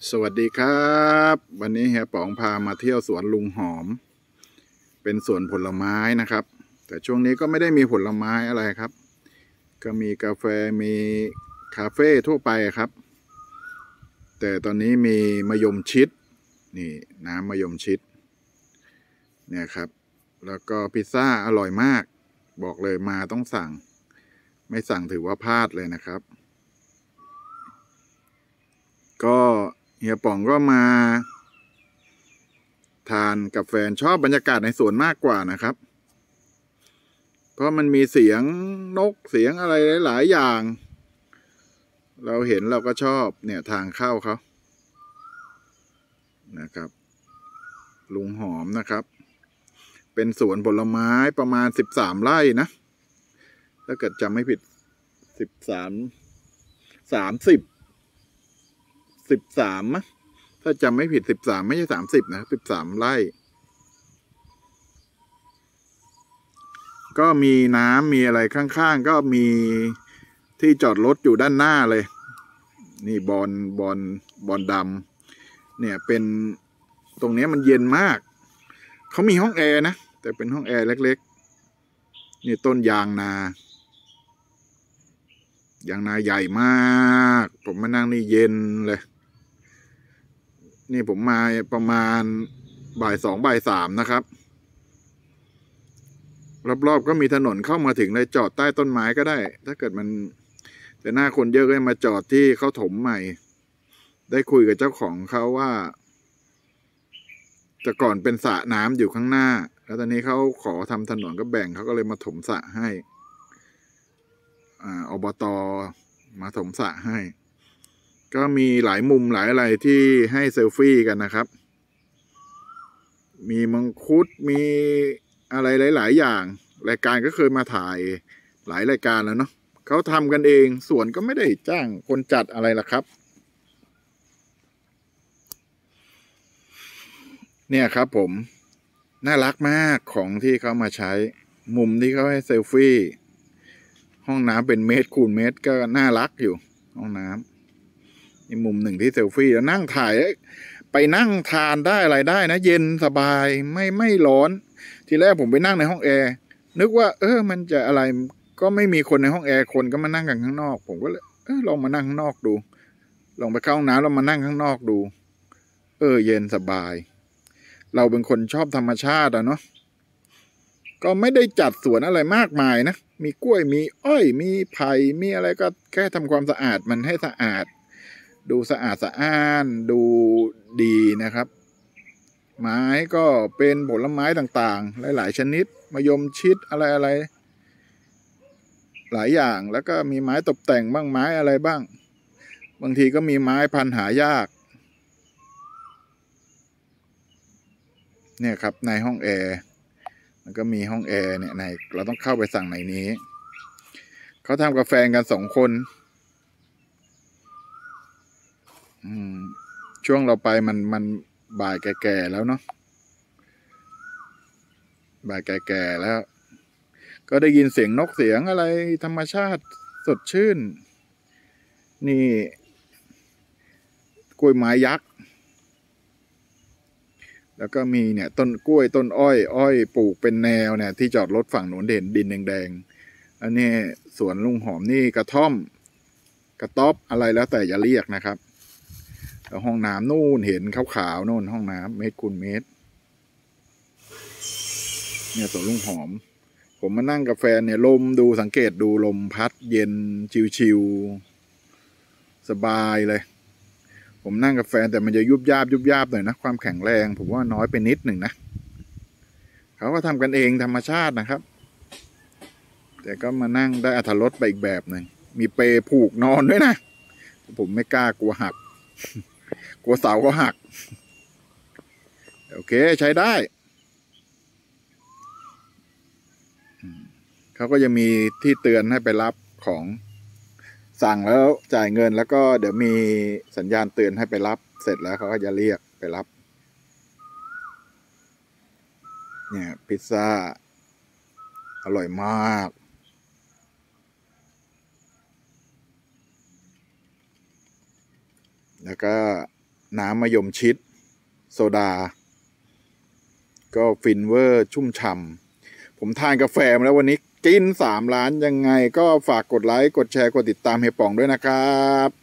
สวัสดีครับ วันนี้เฮียป๋องพามาเที่ยวสวนลุงหอม เป็นสวนผลไม้นะครับ แต่ช่วงนี้ก็ไม่ได้มีผลไม้อะไรครับ ก็มีกาแฟมีคาเฟ่ทั่วไปครับ แต่ตอนนี้มีมะยมชิดนี่น้ำมะยมชิดเนี่ยครับ แล้วก็พิซซ่าอร่อยมาก บอกเลยมาต้องสั่ง ไม่สั่งถือว่าพลาดเลยนะครับ ก็เฮียป๋องก็มาทานกับแฟนชอบบรรยากาศในสวนมากกว่านะครับ เพราะมันมีเสียงนกเสียงอะไรหลายๆอย่าง เราเห็นเราก็ชอบเนี่ยทางเข้าเขานะครับ ลุงหอมนะครับ เป็นสวนผลไม้ประมาณ13 ไร่นะถ้าเกิดจำไม่ผิด13มั้ยถ้าจำไม่ผิด13ไม่ใช่30นะ13 ไร่ก็มีน้ำมีอะไรข้างๆก็มีที่จอดรถอยู่ด้านหน้าเลยนี่บอลดำเนี่ยเป็นตรงนี้มันเย็นมากเขามีห้องแอร์นะแต่เป็นห้องแอร์เล็กๆนี่ต้นยางนาใหญ่มากผมมานั่งนี่เย็นเลยนี่ผมมาประมาณบ่าย 2บ่าย 3นะครับรอบๆก็มีถนนเข้ามาถึงเลยจอดใต้ต้นไม้ก็ได้ถ้าเกิดมันแต่หน้าคนเยอะก็มาจอดที่เขาถมใหม่ได้คุยกับเจ้าของเขาว่าแต่ก่อนเป็นสระน้ำอยู่ข้างหน้าแล้วตอนนี้เขาขอทำถนนก็แบ่งเขาก็เลยมาถมสระให้อบต.มาถมสระให้ก็มีหลายมุมหลายอะไรที่ให้เซลฟี่กันนะครับมีมังคุดมีอะไรหลายๆอย่างรายการก็เคยมาถ่ายหลายรายการแล้วเนาะเขาทำกันเองสวนก็ไม่ได้จ้างคนจัดอะไรล่ะครับเนี่ยครับผมน่ารักมากของที่เขามาใช้มุมที่เขาให้เซลฟี่ห้องน้ำเป็นเมตรคูณเมตรก็น่ารักอยู่ห้องน้ำนี่มุมหนึ่งที่เซลฟี่แล้วนั่งถ่ายไปนั่งทานได้อะไรได้นะเย็นสบายไม่ร้อนทีแรกผมไปนั่งในห้องแอร์นึกว่ามันจะอะไรก็ไม่มีคนในห้องแอร์คนก็มานั่งกันข้างนอกผมก็เลยลองมานั่งข้างนอกดูลองไปเข้าห้องน้ำแล้วมานั่งข้างนอกดูเย็นสบายเราเป็นคนชอบธรรมชาติเนาะก็ไม่ได้จัดสวนอะไรมากมายนะมีกล้วยมีอ้อยมีไผ่มีอะไรก็แค่ทำความสะอาดมันให้สะอาดดูสะอาดสะอ้านดูดีนะครับไม้ก็เป็นผลไม้ต่างๆหลายๆชนิดมะยมชิดอะไรหลายอย่างแล้วก็มีไม้ตกแต่งบ้างไม้อะไรบ้างบางทีก็มีไม้พันธุ์หายากเนี่ยครับในห้องแอร์มันก็มีห้องแอร์เนี่ยในเราต้องเข้าไปสั่งในนี้เขาทำกาแฟกัน2 คนช่วงเราไปมันบ่ายแก่ๆแล้วเนาะบ่ายแก่ๆแล้วก็ได้ยินเสียงนกเสียงอะไรธรรมชาติสดชื่นนี่กล้วยไม้ยักษ์แล้วก็มีเนี่ยต้นกล้วยต้นอ้อยปลูกเป็นแนวเนี่ยที่จอดรถฝั่งโน้นเด่นดินแดงๆอันนี้สวนลุงหอมนี่กระท่อมกระต๊อบอะไรแล้วแต่อย่าเรียกนะครับแล้วห้องน้ำนู่นเห็นขาวๆนู่นห้องน้ำเมตรคูณเมตรเนี่ยสวนลุงหอมผมมานั่งกาแฟเนี่ยลมดูสังเกตดูลมพัดเย็นชิวๆสบายเลยผมนั่งกาแฟแต่มันจะยุบยาบหน่อยนะความแข็งแรงผมว่าน้อยไปนิดหนึ่งนะเขาก็ทำกันเองธรรมชาตินะครับแต่ก็มานั่งได้อรรถรสไปอีกแบบหนึ่งมีเปลผูกนอนด้วยนะผมไม่กล้ากลัวหักกลัวเสาก็หักโอเคใช้ได้เขาก็จะมีที่เตือนให้ไปรับของสั่งแล้วจ่ายเงินแล้วก็เดี๋ยวมีสัญญาณเตือนให้ไปรับเสร็จแล้วเขาก็จะเรียกไปรับเนี่ยพิซซ่าอร่อยมากแล้วก็น้ำมะยมชิดโซดาก็ฟินเวอร์ชุ่มฉ่ำผมทานกาแฟมาแล้ววันนี้กิน3 ร้านยังไงก็ฝากกดไลค์กดแชร์กดติดตามเฮียป๋องด้วยนะครับ